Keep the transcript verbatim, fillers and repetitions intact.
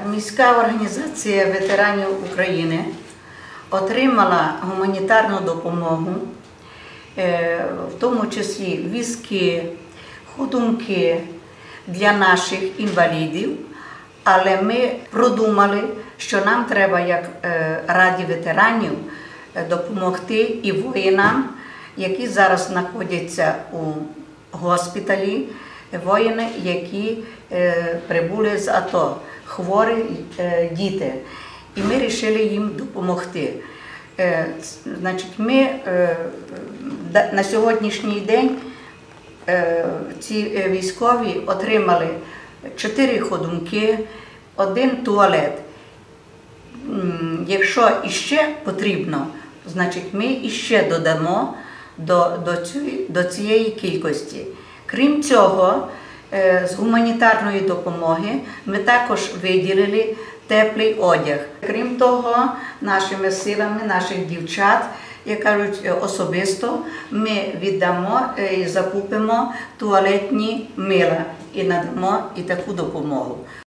Міська організація ветеранів України отримала гуманітарну допомогу, в тому числі візки, ходунки для наших інвалідів, але ми продумали, що нам треба, як Раді ветеранів, допомогти і воїнам, які зараз знаходяться у госпіталі, воїни, які прибули з АТО, хворі діти. І ми вирішили їм допомогти. Значить, ми на сьогоднішній день ці військові отримали чотири ходунки, один туалет. Якщо іще потрібно, значить ми іще додамо до, до, цієї, до цієї кількості. Крім цього, з гуманітарної допомоги ми також виділили теплий одяг. Крім того, нашими силами, наших дівчат, як кажуть, особисто ми віддамо і закупимо туалетні мила і надамо і таку допомогу.